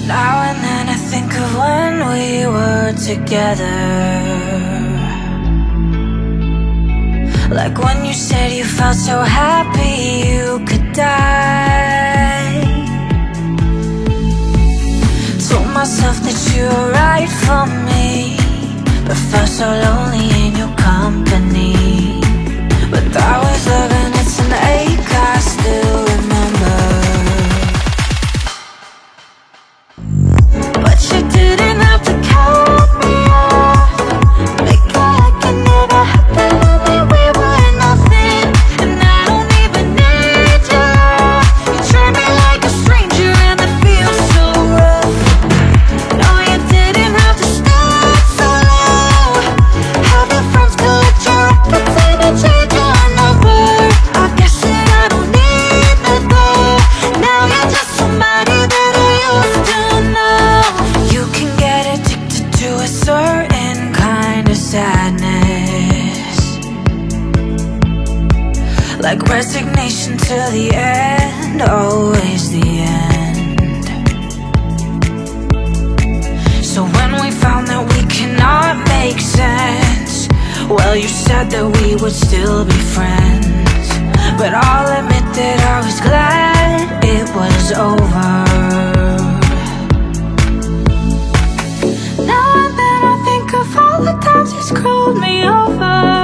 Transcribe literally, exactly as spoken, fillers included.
Now and then I think of when we were together, like when you said you felt so happy you could die. Told myself that you were right for me, but felt so lonely in your company. But that was love and it's an ache I still remember. But you didn't have to cut me off, make it like it never happened. Only we were nothing, and I don't even need you. You treat me like a stranger and it feels so rough. No, you didn't have to start so low. Have your friends collect your records and change your number. I guess that I don't need that though. Now you're just somebody that I used to know. You can get addicted to a certain kind of sadness, like resignation to the end, always the end. So when we found that we cannot make sense, well, you said that we would still be friends. But I'll admit that I was glad it was over. Now and then I think of all the times you screwed me over.